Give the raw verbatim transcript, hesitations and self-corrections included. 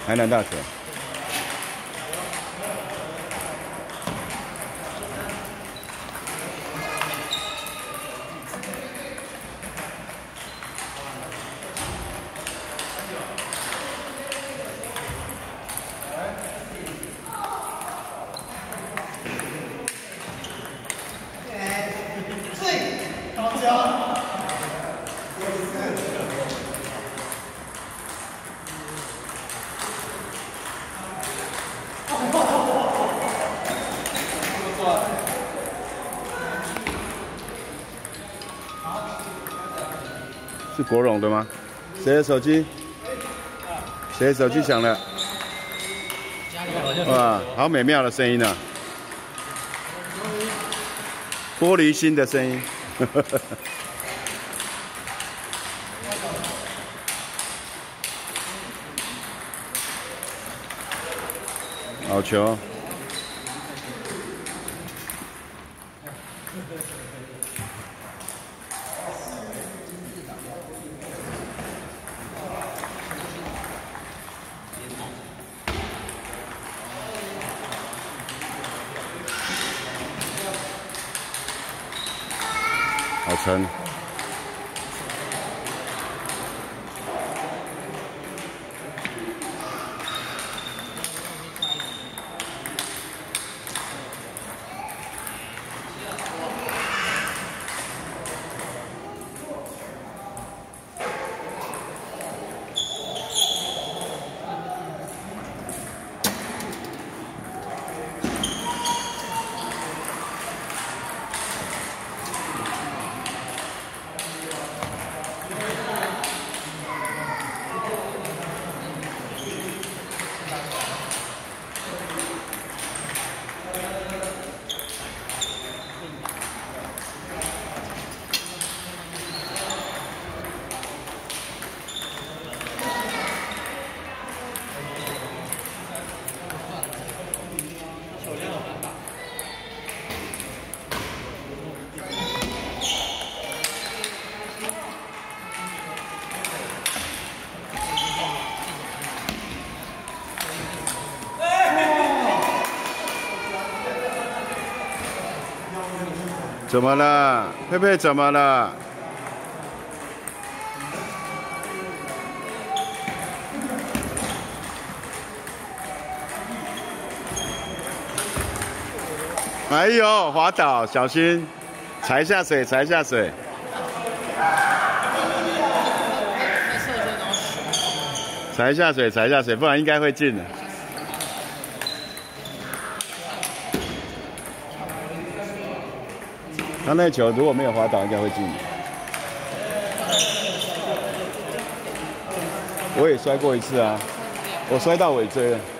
台南大学。是国荣的吗？谁的手机？谁的手机响了？哇，好美妙的声音啊！玻璃心的声音。好球！好沉。怎么了，佩佩？怎么了？哎呦，滑倒，小心，踩下水，踩下水。踩下水，踩下水，不然应该会进的。他那球如果没有滑倒，应该会进。我也摔过一次啊，我摔到尾椎了。